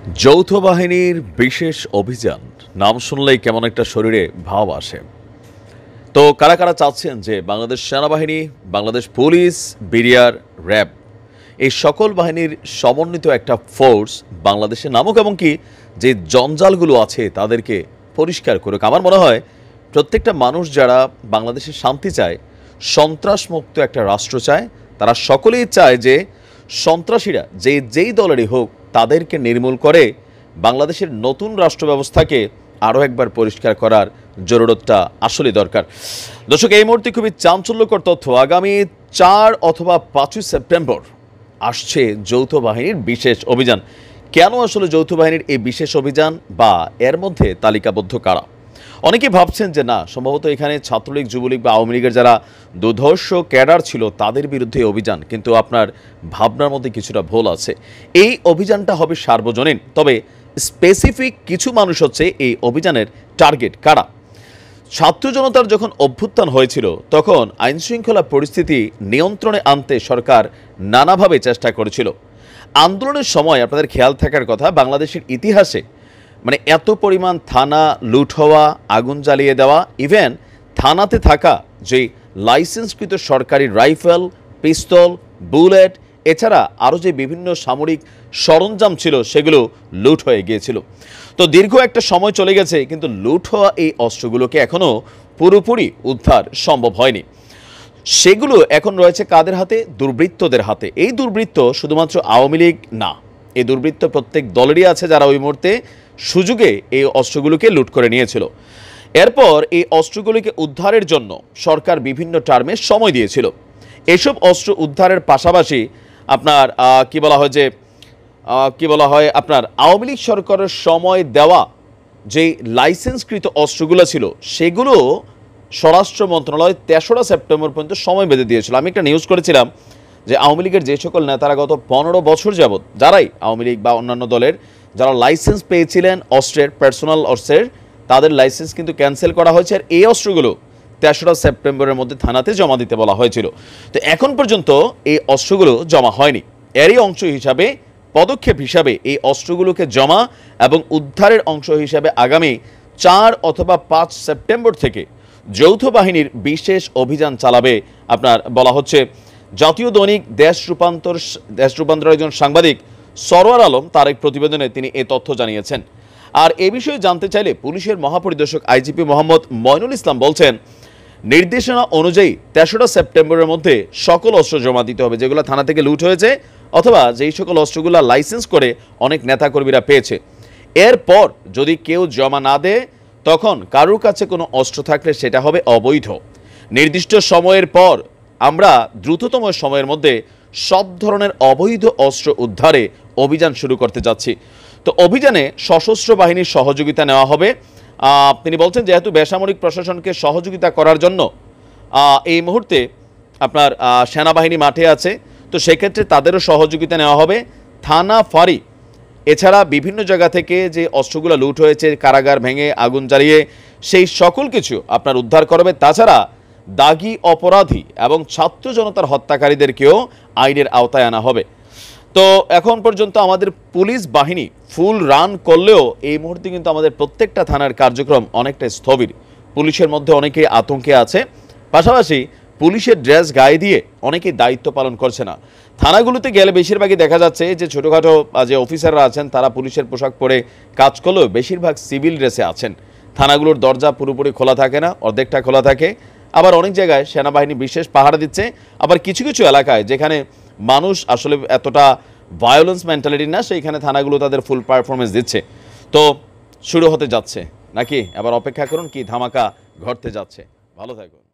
যৌথ বাহিনীর বিশেষ অভিযান নাম শুনলেই কেমন একটা শরীরে ভাব আসে। তো কারা কারা চাচ্ছেন যে বাংলাদেশ সেনাবাহিনী, বাংলাদেশ পুলিশ, বিডিআর, র্যাব এই সকল বাহিনীর সমন্বিত একটা ফোর্স বাংলাদেশে নামুক এবং কি যে জঞ্জালগুলো আছে তাদেরকে পরিষ্কার করুক। আমার মনে হয় প্রত্যেকটা মানুষ যারা বাংলাদেশে শান্তি চায়, সন্ত্রাসমুক্ত একটা রাষ্ট্র চায়, তারা সকলেই চায় যে সন্ত্রাসীরা যেই দলেরই হোক তাদেরকে নির্মূল করে বাংলাদেশের নতুন রাষ্ট্র ব্যবস্থাকে আরও একবার পরিষ্কার করার জরুরতটা আসলেই দরকার। দর্শক, এই মুহূর্তে খুবই চাঞ্চল্যকর তথ্য। আগামী 4 অথবা 5 সেপ্টেম্বর আসছে যৌথ বাহিনীর বিশেষ অভিযান। কেন আসলে যৌথ বাহিনীর এই বিশেষ অভিযান বা এর মধ্যে তালিকাবদ্ধ কারা? অনেকে ভাবছেন যে না, সম্ভবত এখানে ছাত্রলীগ, যুবলীগ বা আওয়ামী লীগের যারা দুর্ধর্ষ ক্যাডার ছিল তাদের বিরুদ্ধে অভিযান, কিন্তু আপনার ভাবনার মধ্যে কিছুটা ভুল আছে। এই অভিযানটা হবে সার্বজনীন, তবে স্পেসিফিক কিছু মানুষ হচ্ছে এই অভিযানের টার্গেট। কারা? ছাত্র জনতার যখন অভ্যুত্থান হয়েছিল তখন আইনশৃঙ্খলা পরিস্থিতি নিয়ন্ত্রণে আনতে সরকার নানাভাবে চেষ্টা করেছিল। আন্দোলনের সময় আপনাদের খেয়াল থাকার কথা, বাংলাদেশের ইতিহাসে মানে এত পরিমাণ থানা লুট হওয়া, আগুন জ্বালিয়ে দেওয়া, ইভেন থানাতে থাকা যে লাইসেন্সকৃত সরকারি রাইফেল, পিস্তল, বুলেট এছাড়া আরও যে বিভিন্ন সামরিক সরঞ্জাম ছিল সেগুলো লুট হয়ে গিয়েছিল। তো দীর্ঘ একটা সময় চলে গেছে, কিন্তু লুট হওয়া এই অস্ত্রগুলোকে এখনও পুরোপুরি উদ্ধার সম্ভব হয়নি। সেগুলো এখন রয়েছে কাদের হাতে? দুর্বৃত্তদের হাতে। এই দুর্বৃত্ত শুধুমাত্র আওয়ামী লীগ না, এই দুর্বৃত্ত প্রত্যেক দলেরই আছে যারা ওই মুহূর্তে সুযোগে এই অস্ত্রগুলোকে লুট করে নিয়েছিল। এরপর এই অস্ত্রগুলিকে উদ্ধারের জন্য সরকার বিভিন্ন টার্মে সময় দিয়েছিল। এসব অস্ত্র উদ্ধারের পাশাপাশি আপনার কি বলা হয় আপনার আওয়ামী লীগ সরকারের সময় দেওয়া যেই লাইসেন্সকৃত অস্ত্রগুলো ছিল সেগুলো স্বরাষ্ট্র মন্ত্রণালয় 3রা সেপ্টেম্বর পর্যন্ত সময় বেঁধে দিয়েছিল। আমি একটা নিউজ করেছিলাম যে আওয়ামী লীগের যে সকল নেতারা গত 15 বছর যাবৎ, যারাই আওয়ামী লীগ বা অন্যান্য দলের যারা লাইসেন্স পেয়েছিলেন অস্ত্রের, পার্সোনাল অস্ত্রের, তাদের লাইসেন্স কিন্তু ক্যান্সেল করা হয়েছে। আর এই অস্ত্রগুলো 3রা সেপ্টেম্বরের মধ্যে থানাতে জমা দিতে বলা হয়েছিল। তো এখন পর্যন্ত এই অস্ত্রগুলো জমা হয়নি। এরই অংশ হিসাবে, পদক্ষেপ হিসাবে এই অস্ত্রগুলোকে জমা এবং উদ্ধারের অংশ হিসাবে আগামী 4 অথবা 5 সেপ্টেম্বর থেকে যৌথ বাহিনীর বিশেষ অভিযান চালাবে আপনার বলা হচ্ছে। জাতীয় দৈনিক দেশ রূপান্তর একজন সাংবাদিক সরওয়ার আলম তার এক প্রতিবেদনে তিনি এই তথ্য জানিয়েছেন। আর এ বিষয়ে জানতে চাইলে পুলিশের মহাপরিদর্শক আইজিপি মোহাম্মদ মইনুল ইসলাম বলছেন, নির্দেশনা অনুযায়ী 3রা সেপ্টেম্বরের মধ্যে সকল অস্ত্র জমা দিতে হবে যেগুলো থানা থেকে লুট হয়েছে অথবা যেই সকল অস্ত্রগুলো লাইসেন্স করে অনেক নেতাকর্মীরা পেয়েছে। এরপর যদি কেউ জমা না দেয় তখন কারোর কাছে কোনো অস্ত্র থাকলে সেটা হবে অবৈধ। নির্দিষ্ট সময়ের পর আমরা দ্রুততম সময়ের মধ্যে সব ধরনের অবৈধ অস্ত্র উদ্ধারে অভিযান শুরু করতে যাচ্ছি। তো অভিযানে সশস্ত্র বাহিনীর সহযোগিতা নেওয়া হবে। তিনি বলছেন যেহেতু বেসামরিক প্রশাসনকে সহযোগিতা করার জন্য এই মুহূর্তে আপনার সেনাবাহিনী মাঠে আছে, তো সেক্ষেত্রে তাদেরও সহযোগিতা নেওয়া হবে। থানা, ফাঁড়ি এছাড়া বিভিন্ন জায়গা থেকে যে অস্ত্রগুলো লুট হয়েছে, কারাগার ভেঙে আগুন জ্বালিয়ে সেই সকল কিছু আপনার উদ্ধার করবে। তাছাড়া দাগী অপরাধী এবং ছাত্র জনতার হত্যাকারীদেরকেও আইনের আওতায় আনা হবে। তো এখন পর্যন্ত আমাদের পুলিশ বাহিনী ফুল রান করলেও এই মুহূর্তে কিন্তু আমাদের প্রত্যেকটা থানার কার্যক্রম অনেকটা স্থবির। পুলিশের মধ্যে অনেকেই আতঙ্কে আছে, পাশাপাশি পুলিশের ড্রেস গায়ে দিয়ে অনেকেই দায়িত্ব পালন করছে না। থানাগুলোতে গেলে বেশিরভাগই দেখা যাচ্ছে যে ছোটোখাটো যে অফিসাররা আছেন তারা পুলিশের পোশাক পরে কাজ করলেও বেশিরভাগ সিভিল ড্রেসে আছেন। থানাগুলোর দরজা পুরোপুরি খোলা থাকে না, অর্ধেকটা খোলা থাকে। আবার অনেক জায়গায় সেনাবাহিনী বিশেষ পাহারা দিচ্ছে, আবার কিছু কিছু এলাকায় যেখানে মানুষ আসলে এতটা ভায়োলেন্স মেন্টালিটি না, সেইখানে থানাগুলো তাদের ফুল পারফরমেন্স দিচ্ছে। তো শুরু হতে যাচ্ছে নাকি? আবার অপেক্ষা করুন কি ধামাকা ঘটতে যাচ্ছে। ভালো থাকুন।